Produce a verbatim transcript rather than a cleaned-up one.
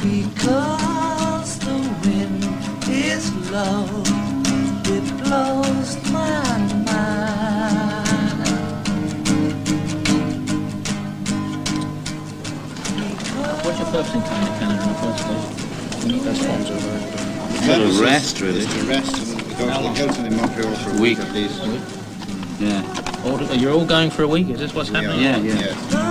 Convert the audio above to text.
Because the wind is low, it blows my mind. What's your purpose in coming to Canada in the first place? That's what I'm doing. Sort of rest, really. Just to rest and go, go to the Montreal for a week at least. Yeah. All, you're all going for a week? Is this what's happening? Yeah, yeah. yeah.